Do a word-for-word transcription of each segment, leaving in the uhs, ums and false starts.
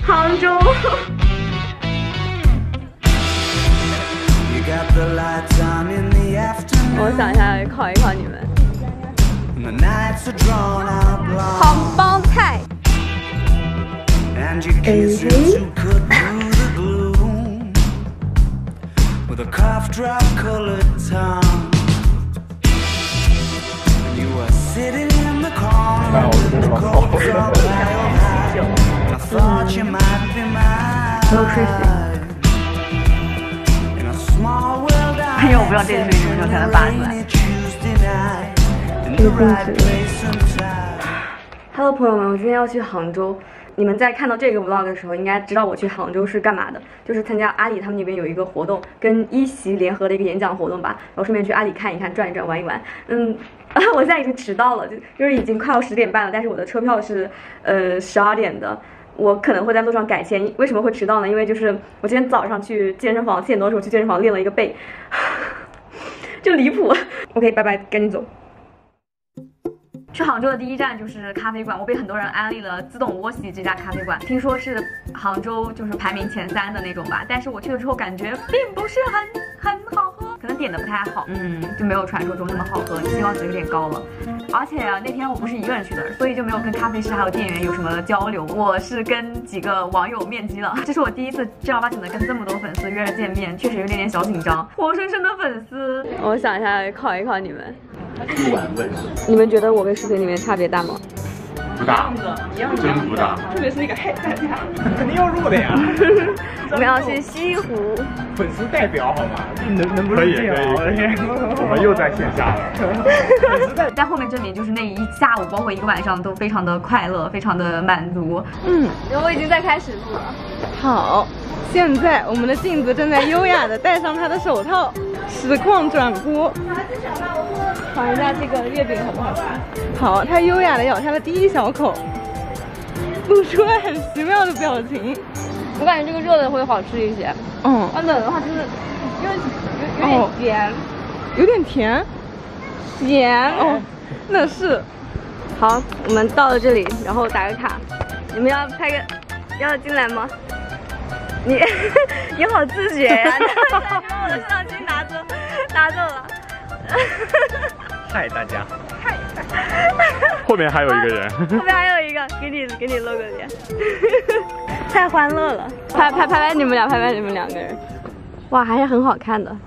杭州。我想一下，考一考你们。杭帮菜。嗯没有睡醒。因为我不知道这个视频什么时候才能发出来。有兴趣。Hello， 朋友们，我今天要去杭州。你们在看到这个 vlog 的时候，应该知道我去杭州是干嘛的，就是参加阿里他们那边有一个活动，跟一席联合的一个演讲活动吧。然后顺便去阿里看一看、转一转、玩一玩。嗯，我现在已经迟到了，就就是已经快要十点半了，但是我的车票是呃十二点的。我可能会在路上改签。为什么会迟到呢？因为就是我今天早上去健身房，七点多的时候去健身房练了一个背，就离谱。OK， 拜拜，赶紧走。去杭州的第一站就是咖啡馆，我被很多人安利了自动窝洗这家咖啡馆，听说是杭州就是排名前三的那种吧，但是我去了之后感觉并不是很很好喝，可能点的不太好，嗯，就没有传说中那么好喝，期望值有点高了。而且那天我不是一个人去的，所以就没有跟咖啡师还有店员有什么交流，我是跟几个网友面基了，这是我第一次正儿八经的跟这么多粉丝约着见面，确实有点点小紧张，活生生的粉丝。我想一下，考一考你们。 不晚问， 你们觉得我跟视频里面差别大吗？ 不大，真不大。 特别是那个嗨大家，肯定要录的呀。 我们要去西湖。 粉丝代表好吗？能能不能这样？我的天，我们又在线下了。粉丝代在后面证明就是那一下午，包括一个晚上都非常的快乐，非常的满足。嗯，我已经在开始录了。 好，现在我们的镜子正在优雅的戴上他的手套，实况转播。尝一下这个月饼好不好吃？好，他优雅的咬下了第一小口，露出了很奇妙的表情。 我感觉这个热的会好吃一些。嗯，它冷的话就是有有有点甜， 有点甜， 咸哦，那是。 好，我们到了这里，然后打个卡。你们要拍个，要进来吗？你你好自觉呀、啊！把我的相机拿走，拿走了。 嗨大家，嗨，后面还有一个人， 后面还有一个，给你给你露个脸，太欢乐了，拍拍拍拍你们俩，拍拍你们两个人，哇，还是很好看的。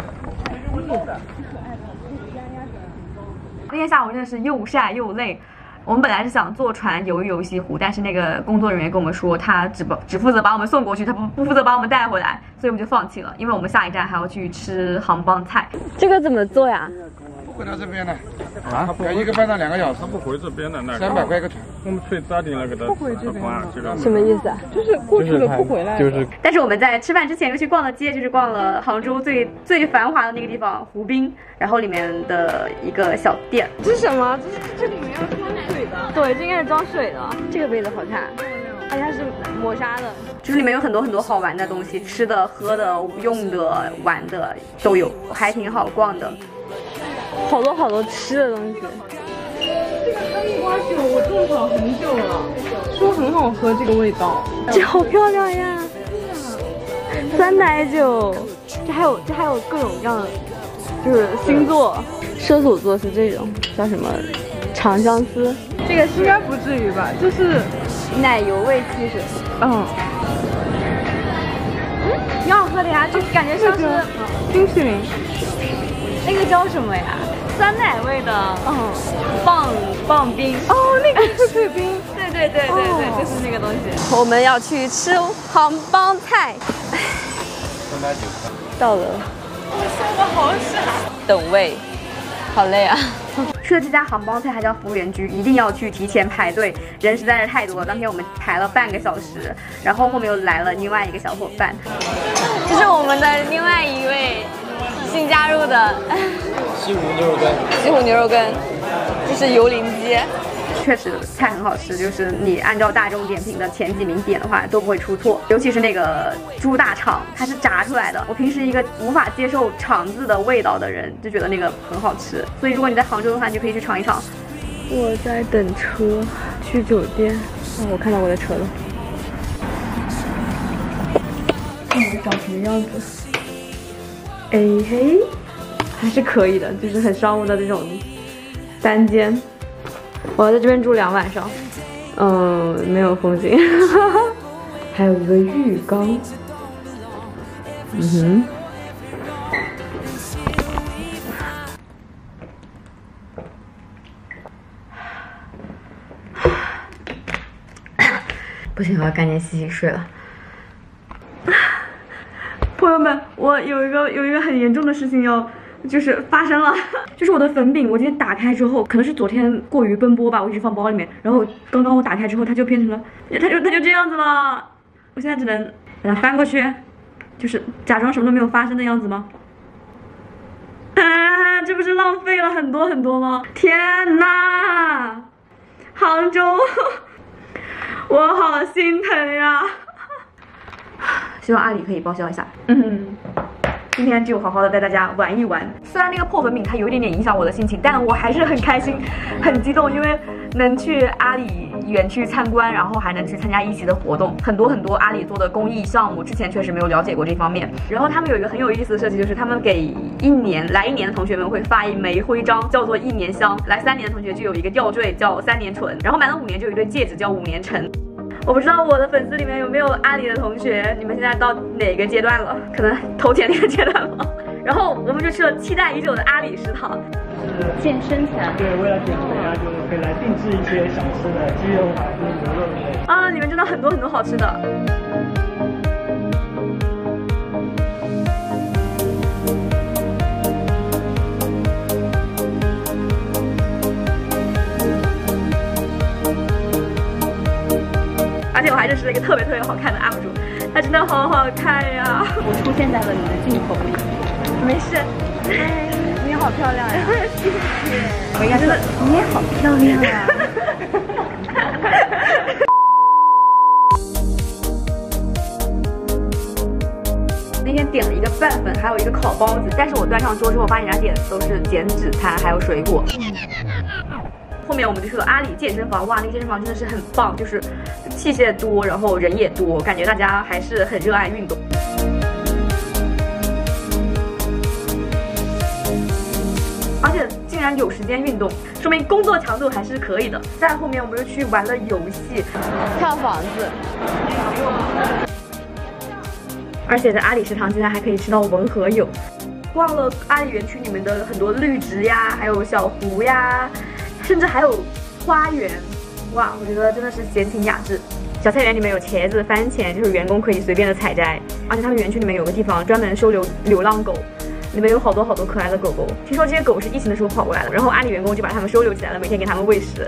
那天下午真的是又晒又累。我们本来是想坐船游一游西湖，但是那个工作人员跟我们说，他只不只负责把我们送过去，他不不负责把我们带回来，所以我们就放弃了，因为我们下一站还要去吃杭帮菜。这个怎么做呀？ 不回到这边的啊，要一个半到两个小时。 他不回这边的那三百块一个船。 我们去扎顶那个的。 不回这边。 什么意思啊？ 就是过去了不回来。 就是。 但是我们在吃饭之前又去逛了街，就是逛了杭州最最繁华的那个地方湖滨，然后里面的一个小店。 这是什么？这是这里面要装水的。 对，这应该是装水的。这个杯子好看，而且它是磨砂的，就是里面有很多很多好玩的东西，吃的、喝的、用的、玩的都有，还挺好逛的。好多好多吃的东西。 这个哈密瓜酒我种草很久了，说很好喝，这个味道。 这好漂亮呀！酸奶酒，这还有这还有各种各样的，就是星座，射手座是这种叫什么长相思。 这个应该不至于吧？就是奶油味汽水。 嗯。 嗯，挺好喝的呀，就感觉像是冰淇淋。 那个叫什么呀？酸奶味的，嗯，棒棒冰。 哦，那个脆脆冰。 对对对对对，哦、就是那个东西。我们要去吃杭帮菜。到了。 我笑得好傻。 等位，好累啊。去了这家杭帮菜还叫服务员居，一定要去提前排队，人实在是太多了。当天我们排了半个小时，然后后面又来了另外一个小伙伴，这是我们的另外一位新加入的西湖牛肉羹。 西湖牛肉羹，这是油淋鸡。确实菜很好吃，就是你按照大众点评的前几名点的话都不会出错，尤其是那个猪大肠，它是炸出来的。我平时一个无法接受肠子的味道的人，就觉得那个很好吃。所以如果你在杭州的话，你就可以去尝一尝。我在等车去酒店，哦，我看到我的车了。 长什么样子？哎嘿，还是可以的，就是很商务的这种单间。我要在这边住两晚上，嗯，没有风景，还有一个浴缸，嗯哼。不行，我要赶紧洗洗睡了。朋友们，我有一个有一个很严重的事情要就是发生了，就是我的粉饼，我今天打开之后，可能是昨天过于奔波吧，我一直放包里面，然后刚刚我打开之后，它就变成了，它就它就这样子了。我现在只能把它翻过去，就是假装什么都没有发生的样子吗？啊，这不是浪费了很多很多吗？天哪，杭州！我好心疼呀！希望阿里可以报销一下。嗯，今天就好好的带大家玩一玩。虽然那个破粉饼它有一点点影响我的心情，但我还是很开心、很激动，因为能去阿里园区参观，然后还能去参加一席的活动，很多很多阿里做的公益项目，之前确实没有了解过这方面。然后他们有一个很有意思的设计，就是他们给一年来一年的同学们会发一枚徽章，叫做一年香；来三年的同学就有一个吊坠叫三年纯，然后满了五年就有一对戒指叫五年橙。我不知道我的粉丝里面有没有阿里的同学，你们现在到哪个阶段了？可能头前那个阶段了。然后我们就去了期待已久的阿里食堂， 健身餐。 对，为了减肥啊，就是可以来定制一些小吃的鸡肉啊，就是牛肉之类的。 啊，里面真的很多很多好吃的。而且我还认识了一个特别特别好看的 U P 主，他真的好好看呀！ 我出现在了你的镜头里， 没事。哎，你好漂亮呀！谢谢。 我应该说你也好漂亮呀。 那天点了一个拌粉，还有一个烤包子，但是我端上桌之后发现人家点的都是减脂餐，还有水果。后面我们就去了阿里健身房，哇，那个健身房真的是很棒，就是器械多，然后人也多，感觉大家还是很热爱运动。而且竟然有时间运动，说明工作强度还是可以的。再后面我们又去玩了游戏， 跳房子， 而且在阿里食堂竟然还可以吃到文和友。逛了阿里园区里面的很多绿植呀，还有小湖呀。甚至还有花园，哇，我觉得真的是闲情雅致。小菜园里面有茄子、番茄，就是员工可以随便的采摘。而且他们园区里面有个地方专门收留流浪狗，里面有好多好多可爱的狗狗。听说这些狗是疫情的时候跑过来的，然后阿里员工就把它们收留起来了，每天给它们喂食。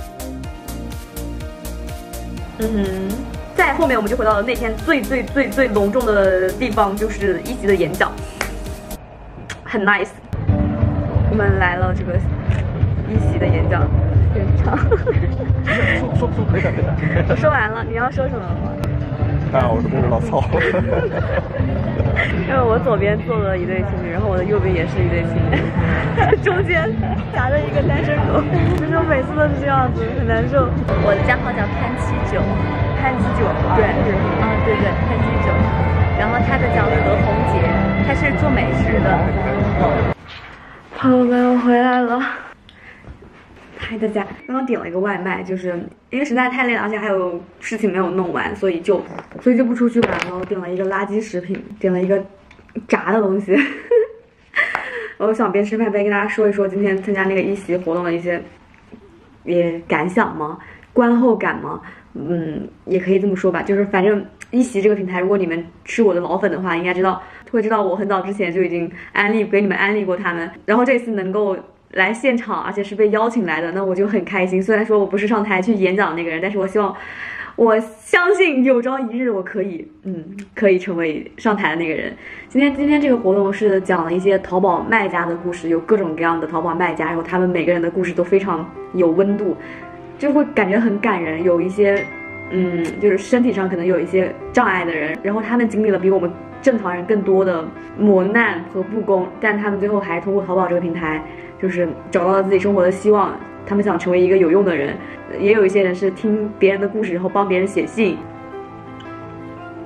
嗯哼，再后面我们就回到了那天最最最最隆重的地方，就是一席的演讲，很 nice。我们来了这个。一席的演讲现场， 说说说，没事没事。 我说完了，你要说什么吗？ 啊，我是不知道，操。 因为我左边坐了一对情侣，然后我的右边也是一对情侣，中间夹着一个单身狗，就是我每次都是这样子，很难受。 我的账号叫潘七九， 潘七九，对， 啊对对，潘七九。然后他的叫何红杰，他是做美食的。 朋友们，我回来了。嗨，大家，刚刚点了一个外卖，就是因为实在太累了，而且还有事情没有弄完，所以就所以就不出去玩了。我点了一个垃圾食品，点了一个炸的东西。我想边吃饭边跟大家说一说今天参加那个一席活动的一些也感想吗？观后感吗？嗯，也可以这么说吧。就是反正一席这个平台，如果你们是我的老粉的话，应该知道会知道我很早之前就已经安利给你们安利过他们，然后这次能够来现场，而且是被邀请来的，那我就很开心。虽然说我不是上台去演讲的那个人，但是我希望，我相信有朝一日我可以，嗯，可以成为上台的那个人。今天今天这个活动是讲了一些淘宝卖家的故事，有各种各样的淘宝卖家，然后他们每个人的故事都非常有温度，就会感觉很感人。有一些，嗯，就是身体上可能有一些障碍的人，然后他们经历了比我们正常人更多的磨难和不公，但他们最后还通过淘宝这个平台，就是找到了自己生活的希望。他们想成为一个有用的人，也有一些人是听别人的故事，然后帮别人写信。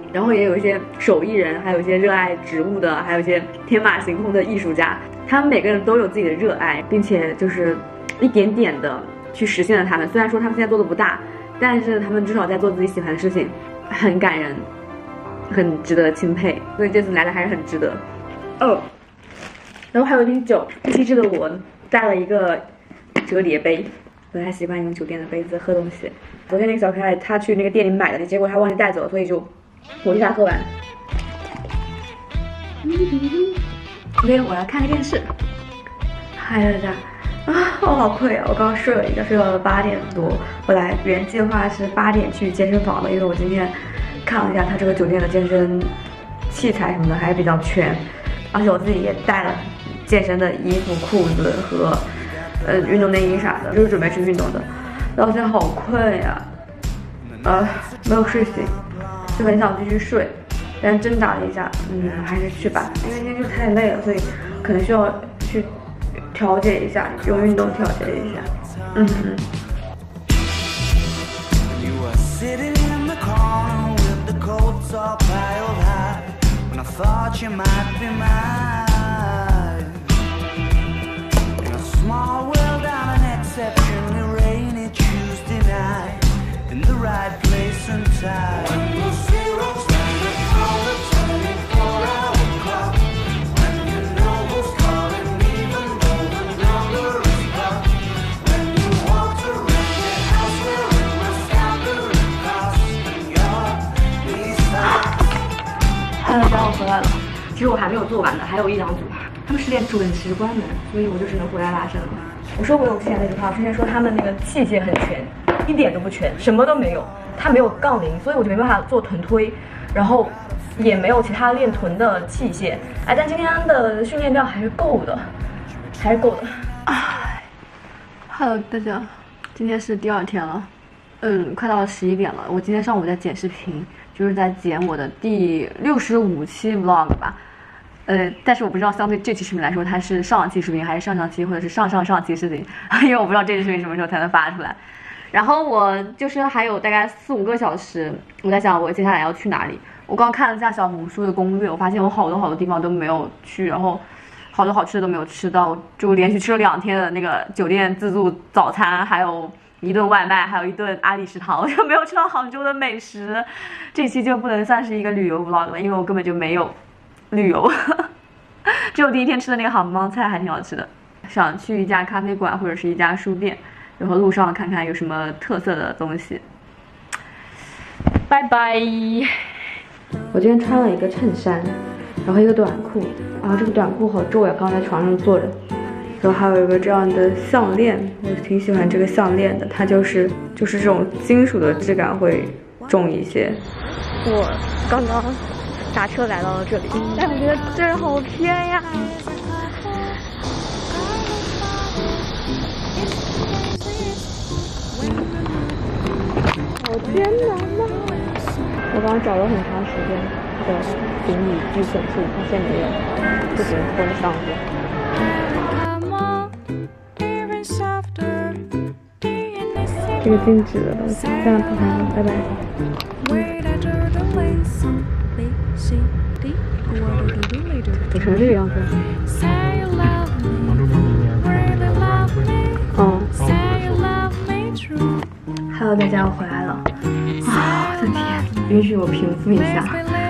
然后也有一些手艺人，还有一些热爱植物的，还有一些天马行空的艺术家，他们每个人都有自己的热爱，并且就是一点点的去实现了他们。虽然说他们现在做的不大，但是他们至少在做自己喜欢的事情，很感人，很值得钦佩。所以这次来的还是很值得。哦，然后还有一瓶酒，机智的我带了一个折叠杯。不太习惯用酒店的杯子喝东西。昨天那个小可爱他去那个店里买的，结果他忘记带走，所以就我替他喝完。OK， 我要看个电视。嗨大家，啊，我好困啊！我刚刚睡了一觉，睡到了八点多。本来原计划是八点去健身房的，因为我今天看了一下他这个酒店的健身器材什么的还是比较全，而且我自己也带了健身的衣服、裤子和。呃，运动内衣啥的，就是准备去运动的。然后现在好困呀，呃，没有睡醒，就很想继续睡，但是挣扎了一下，嗯，还是去吧，因为今天就太累了，所以可能需要去调节一下，用运动调节一下。嗯嗯。Small world on an exceptionally rainy Tuesday night, in the right place and time. When you see what's standing on the twenty-four hour clock, when you know who's calling even though the number is blocked, when you walk around your house wearing a staggering cost, and you're beside. Hello， 大家我回来了。其实我还没有做完的，还有一两组。他们十点准时关门，所以我就只能回来拉伸了。我说过我之前那句话，我之前说他们那个器械很全，一点都不全，什么都没有。他没有杠铃，所以我就没办法做臀推，然后也没有其他练臀的器械。哎，但今天的训练量还是够的，还是够的。哎 ，Hello 大家，今天是第二天了，嗯，快到十一点了。我今天上午在剪视频，就是在剪我的第六十五期 vlog 吧。呃，但是我不知道相对这期视频来说，它是上期视频还是上上期，或者是上上上期视频，因为我不知道这期视频什么时候才能发出来。然后我就是还有大概四五个小时，我在想我接下来要去哪里。我刚看了一下小红书的攻略，我发现我好多好多地方都没有去，然后好多好吃的都没有吃到，就连续吃了两天的那个酒店自助早餐，还有一顿外卖，还有一顿阿里食堂，我就没有吃到杭州的美食。这期就不能算是一个旅游 vlog 了，因为我根本就没有。旅游，只有第一天吃的那个杭帮菜还挺好吃的。想去一家咖啡馆或者是一家书店，然后路上看看有什么特色的东西。拜拜。我今天穿了一个衬衫，然后一个短裤，然后这个短裤好皱呀，刚在床上坐着。然后还有一个这样的项链，我挺喜欢这个项链的，它就是就是这种金属的质感会重一些。我刚刚。打车来到了这里，但我觉得这儿好偏呀！好艰难呐！我刚刚找了很长时间的行李寄存处，发现没有，就只能拖着上去。这个静止的东西，这样不看了，拜拜。你成这个样子？嗯。Hello， 大家，我回来了。啊，我的天！允许我平复一下。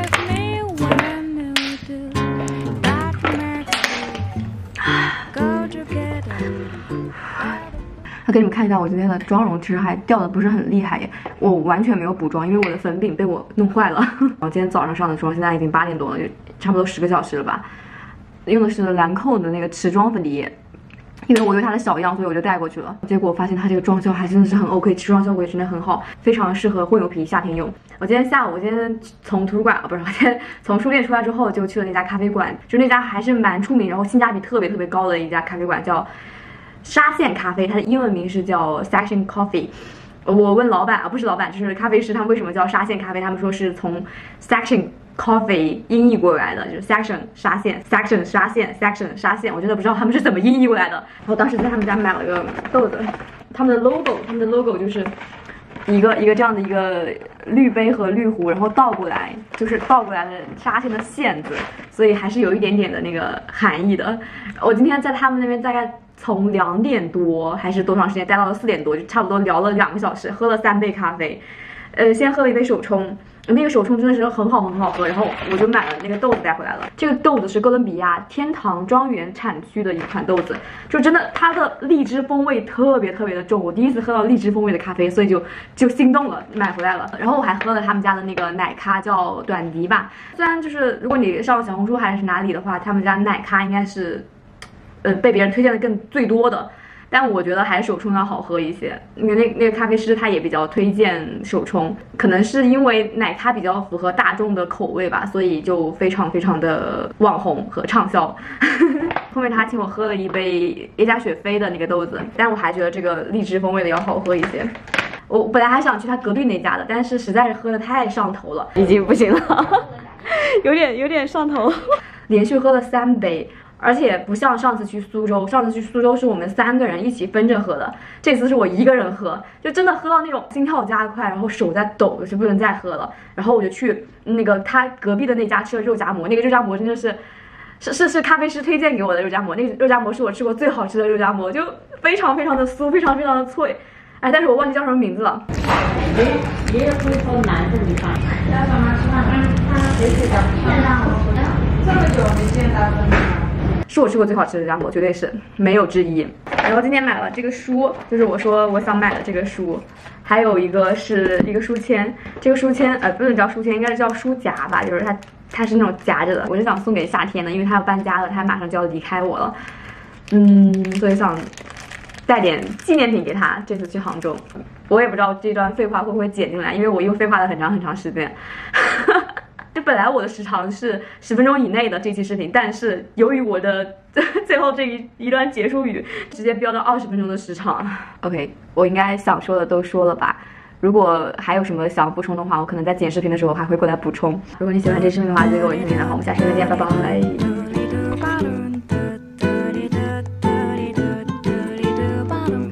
要给你们看一下我今天的妆容，其实还掉的不是很厉害耶，我完全没有补妆，因为我的粉饼被我弄坏了。然后今天早上上的妆，现在已经八点多了，就差不多十个小时了吧。用的是兰蔻的那个持妆粉底液，因为我有它的小样，所以我就带过去了。结果我发现它这个妆效还真的是很 OK， 持妆效果也真的很好，非常适合混油皮夏天用。我今天下午，我今天从图书馆，不是，我今天从书店出来之后就去了那家咖啡馆，就那家还是蛮出名，然后性价比特别特别高的一家咖啡馆，叫沙县咖啡，它的英文名是叫 Section Coffee。我问老板啊，不是老板，就是咖啡师，他们为什么叫沙县咖啡？他们说是从 Section Coffee 音译过来的，就是 Section 沙县 ，Section 沙县 ，Section 沙县。我真的不知道他们是怎么音译过来的。然后当时在他们家买了个豆子，他们的 logo， 他们的 logo 就是一个一个这样的一个滤杯和滤壶，然后倒过来，就是倒过来的沙县的馅字，所以还是有一点点的那个含义的。我今天在他们那边大概从两点多还是多长时间待到了四点多，就差不多聊了两个小时，喝了三杯咖啡。呃，先喝了一杯手冲，那个手冲真的是很好很好喝，然后我就买了那个豆子带回来了。这个豆子是哥伦比亚天堂庄园产区的一款豆子，就真的它的荔枝风味特别特别的重，我第一次喝到荔枝风味的咖啡，所以就就心动了，买回来了。然后我还喝了他们家的那个奶咖，叫短笛吧。虽然就是如果你上小红书还是哪里的话，他们家奶咖应该是，呃，被别人推荐的更最多的。但我觉得还是手冲要好喝一些，因为那那个咖啡师他也比较推荐手冲，可能是因为奶咖比较符合大众的口味吧，所以就非常非常的网红和畅销。后面他请我喝了一杯耶加雪菲的那个豆子，但我还觉得这个荔枝风味的要好喝一些。我本来还想去他隔壁那家的，但是实在是喝的太上头了，已经不行了，有点有点上头，连续喝了三杯。而且不像上次去苏州，上次去苏州是我们三个人一起分着喝的，这次是我一个人喝，就真的喝到那种心跳加快，然后手在抖，就不能再喝了。然后我就去那个他隔壁的那家吃了肉夹馍，那个肉夹馍真的是，是是是咖啡师推荐给我的肉夹馍，那个肉夹馍是我吃过最好吃的肉夹馍，就非常非常的酥，非常非常的脆。哎，但是我忘记叫什么名字了。 爷爷会说男的女方，要干嘛吃饭？嗯，他谁睡觉？现在我不知道，这么久没见他分了。 是我吃过最好吃的肉夹馍，绝对是没有之一。然后今天买了这个书，就是我说我想买的这个书，还有一个是一个书签，这个书签呃不能叫书签，应该是叫书夹吧，就是它它是那种夹着的。我是想送给夏天的，因为他要搬家了，他马上就要离开我了，嗯，所以想带点纪念品给他。这次去杭州，我也不知道这段废话会不会剪进来，因为我又废话了很长很长时间。就本来我的时长是十分钟以内的这期视频，但是由于我的最后这一一段结束语，直接飙到二十分钟的时长。OK， 我应该想说的都说了吧？如果还有什么想补充的话，我可能在剪视频的时候还会过来补充。如果你喜欢这视频的话，就给我一个点赞好，我们下期再见，拜拜。